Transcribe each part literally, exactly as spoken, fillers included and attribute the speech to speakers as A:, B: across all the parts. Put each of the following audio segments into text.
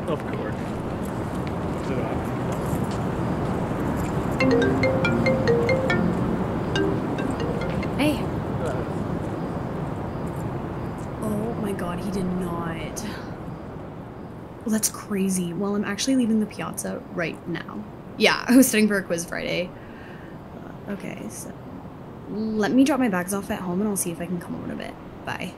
A: Of course.
B: Hey. Oh my god, he did not. Well, that's crazy. Well, I'm actually leaving the piazza right now. Yeah, I was studying for a quiz Friday. Uh, okay, so let me drop my bags off at home and I'll see if I can come over in a bit. Bye.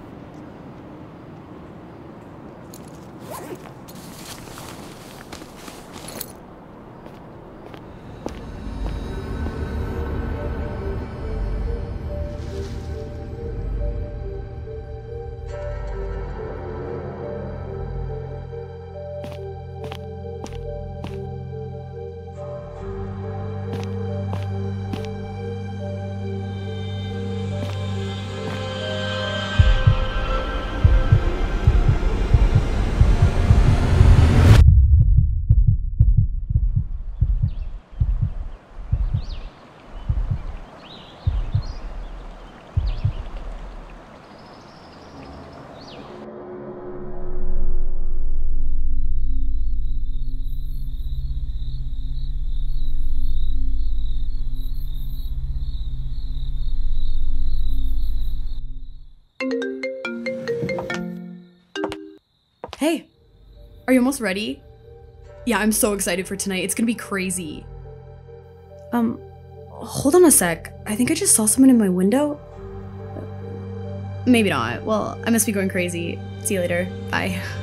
B: Hey, are you almost ready? Yeah, I'm so excited for tonight. It's gonna be crazy. Um, hold on a sec. I think I just saw someone in my window. Maybe not. Well, I must be going crazy. See you later. Bye.